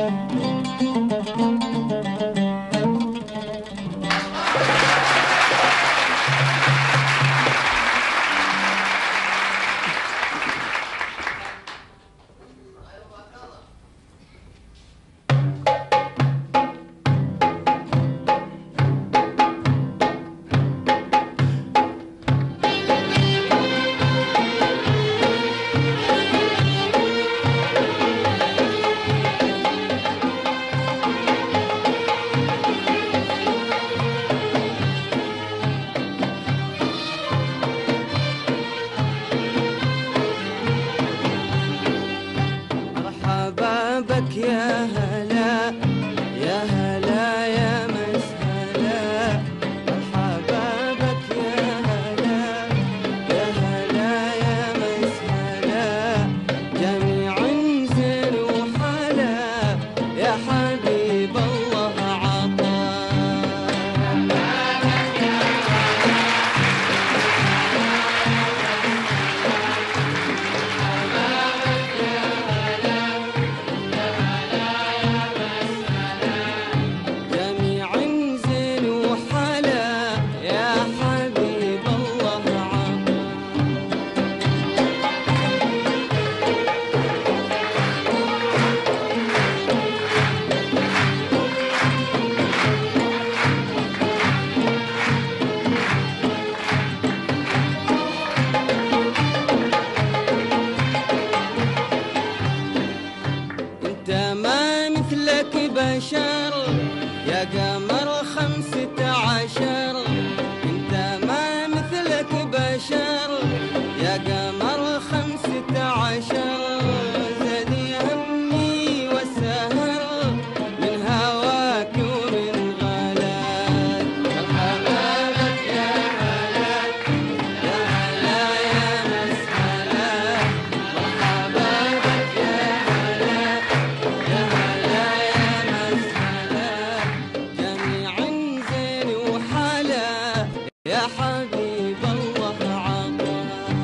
بشر يا قمر 15، انت ما مثلك بشر يا قمر 15، زادي همي والسهر من هواك ومن غلاك. مرحبا بك يا هلاك يا هلا يا مسهلا، مرحبا بك يا هلاك يا هلا يا مسهلا، جميع زين وحلا يا حبيب الله عطا.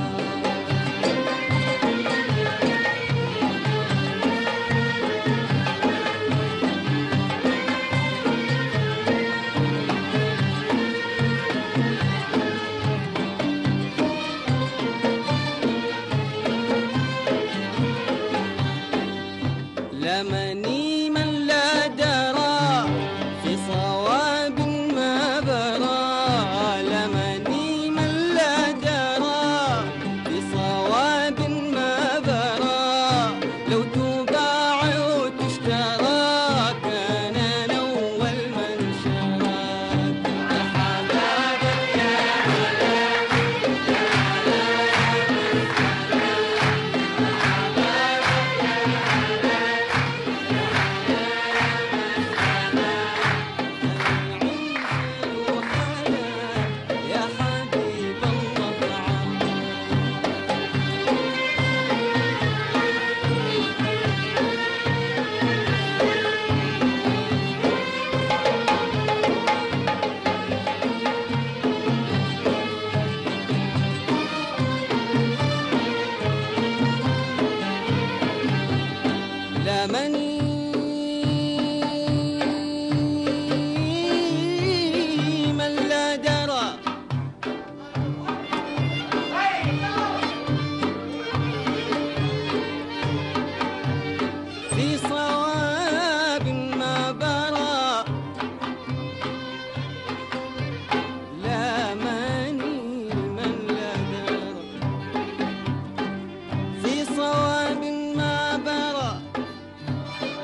لمني من لا درى في صواب ما برى، لمني من لا درى في صواب ما برى، لو تباع وتشترى كان أنا أول من شراك. مرحبا بك يا هلاك يا هلا يا مسهلا، مرحبا بك يا هلاك يا حبيب الله عطا. لمني من لا درى في صواب ما برى، لمني من لا درى في صواب ما برى،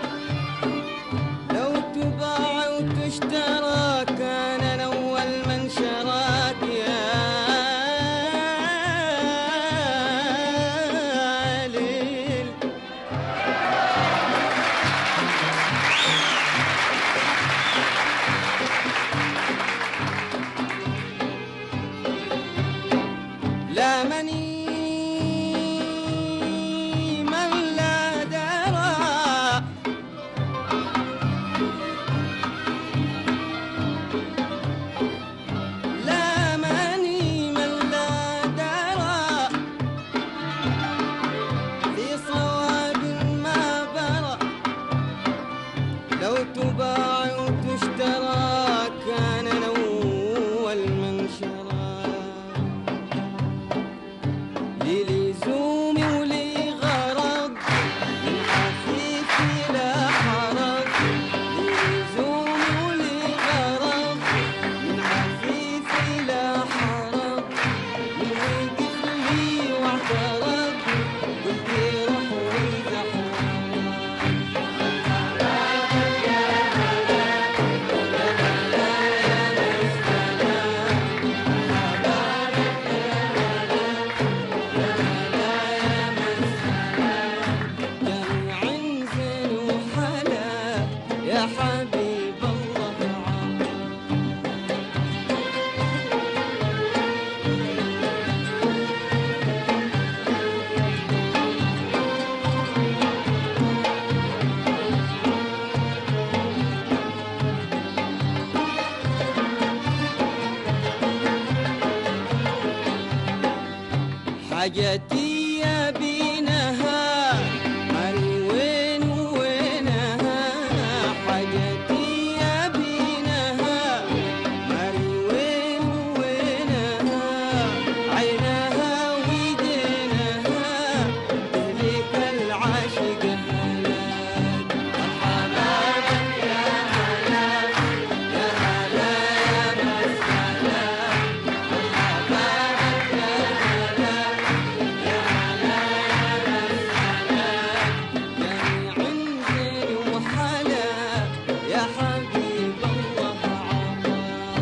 حبيب الله عطا. حاجتي يا بينها مالي وين وينها. حاجتي يا بينها مالي وين وينها. عينها ويدينها تهلك العاشق هلاك. مرحبا بك يا هلا يا هلا يا مسهلا. مرحبا بك يا هلا يا هلا يا مسهلا. جميع زين وحلا يا حبيب الله عطا.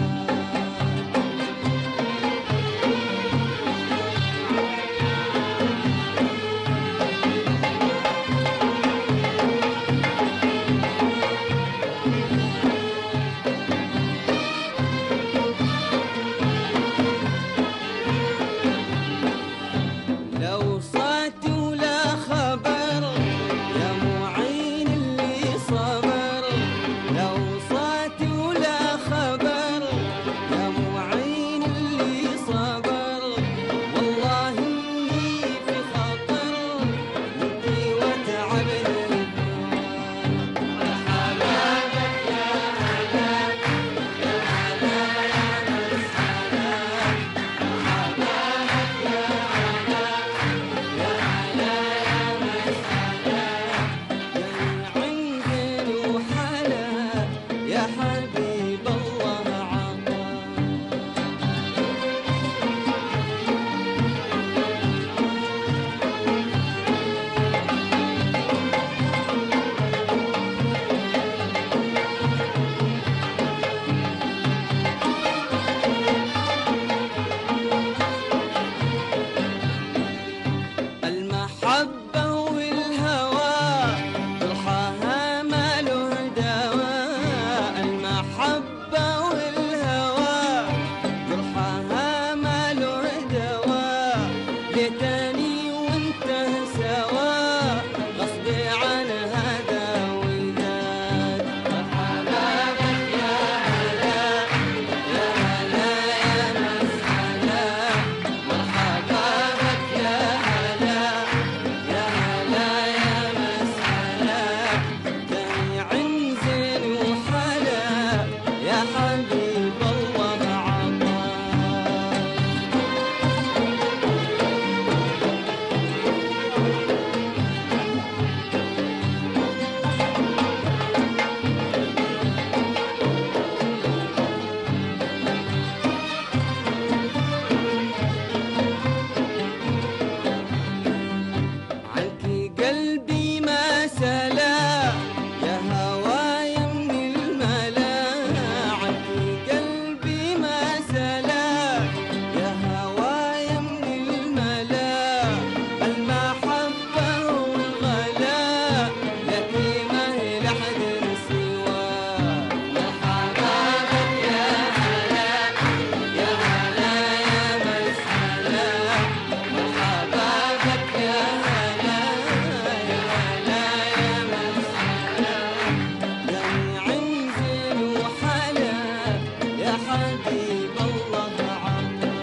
لو صات ولا خبر يا معين اللي صبر. لو صات ولا خبر يا معين اللي صبر. والله اني في خطر انتي وتعبني الهوى. مرحبا بك يا هلا يا هلا يا مسهلا. مرحبا بك يا هلا يا هلا يا مسهلا. جميع زين وحلا يا حبيب الله عطا. المحبة والهوى جرحها ما له دواء. المحبة والهوى جرحها ما له دواء. ليتني وانت سوا غصبي عن هذا وداد. مرحبا بك يا هلا يا هلا يا مسهلا. مرحبا بك يا هلا يا هلا يا مسهلا. جميع زين وحلا يا حبيب الله عطا. عنك قلبي ما سلا يا هوايا من الملا. عنك قلبي ما سلا يا هوايا من الملا. المحبة والغلا لك ما هي لحد سوا. مرحبا بك يا هلا يا هلا يا مسهلا. مرحبا بك يا هلا يا هلا يا مسهلا. جميع زين وحلا يا حبيب الله عطا.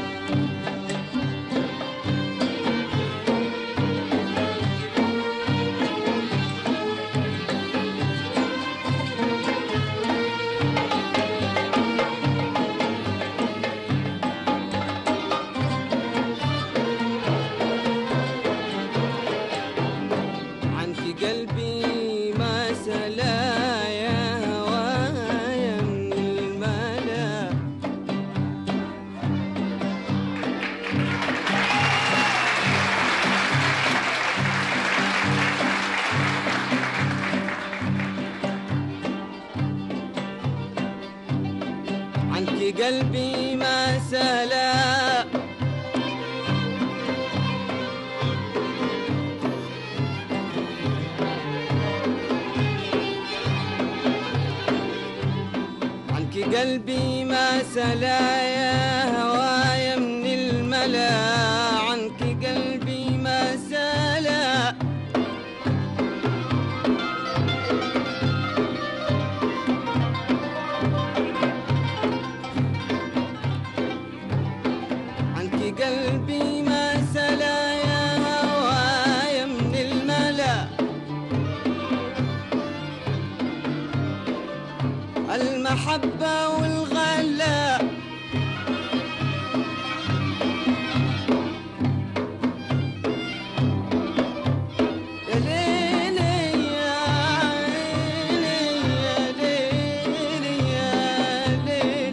عنك قلبي ما سلا يا هوايا من الملا. عنك قلبي ما سلا قلبي ما سلا يا هوايا من الملا، عنك قلبي ما سلا. عنك قلبي ما سلا يا هوايا من الملا، المحبة والغلا. يا ليلي يا عيني يا ليلي يا ليل.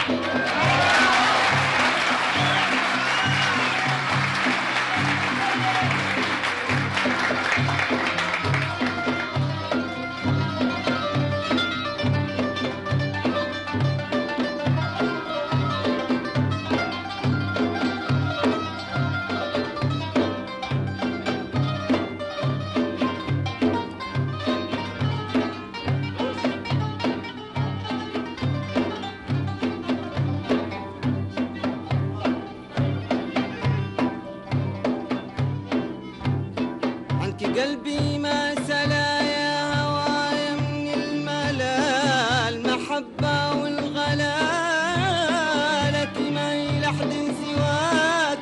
عنك قلبي ما سلا يا هوايا من الملا، المحبة والغلا لك ما لحد سواك.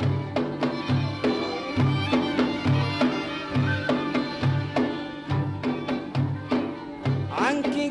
عنك